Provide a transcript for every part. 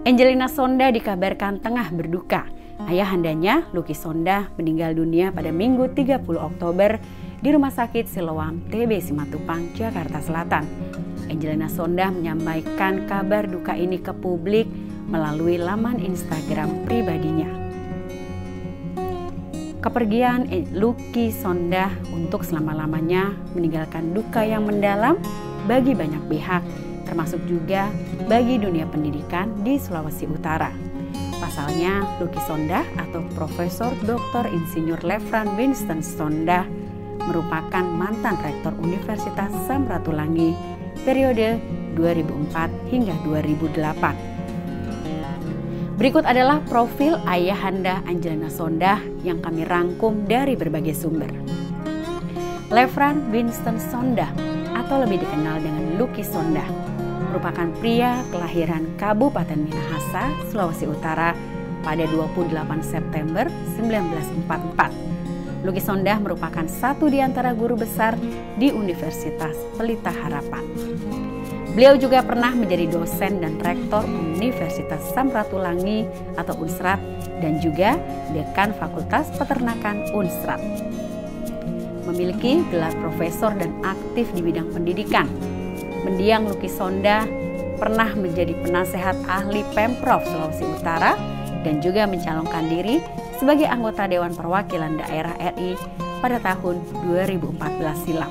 Angelina Sonda dikabarkan tengah berduka. Ayahandanya, Lucky Sonda, meninggal dunia pada Minggu 30 Oktober di Rumah Sakit Siloam TB Simatupang, Jakarta Selatan. Angelina Sonda menyampaikan kabar duka ini ke publik melalui laman Instagram pribadinya. Kepergian Lucky Sonda untuk selama-lamanya meninggalkan duka yang mendalam bagi banyak pihak, termasuk juga bagi dunia pendidikan di Sulawesi Utara. Pasalnya, Lucky Sonda atau Profesor Dr. Insinyur Lefran Winston Sonda merupakan mantan Rektor Universitas Samratulangi periode 2004 hingga 2008. Berikut adalah profil ayahanda Angelina Sonda yang kami rangkum dari berbagai sumber. Lefran Winston Sonda atau lebih dikenal dengan Lucky Sonda merupakan pria kelahiran Kabupaten Minahasa, Sulawesi Utara pada 28 September 1944. Lucky Sonda merupakan satu di antara guru besar di Universitas Pelita Harapan. Beliau juga pernah menjadi dosen dan rektor Universitas Samratulangi atau Unsrat dan juga dekan Fakultas Peternakan Unsrat. Memiliki gelar profesor dan aktif di bidang pendidikan. Mendiang Lucky Sonda pernah menjadi penasehat ahli Pemprov Sulawesi Utara dan juga mencalonkan diri sebagai anggota Dewan Perwakilan Daerah RI pada tahun 2014 silam.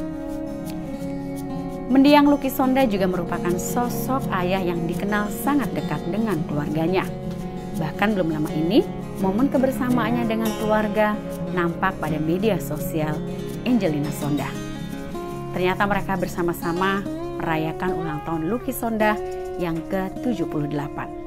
Mendiang Lucky Sonda juga merupakan sosok ayah yang dikenal sangat dekat dengan keluarganya. Bahkan belum lama ini, momen kebersamaannya dengan keluarga nampak pada media sosial Angelina Sonda. Ternyata mereka bersama-sama merayakan ulang tahun Lucky Sonda yang ke-78.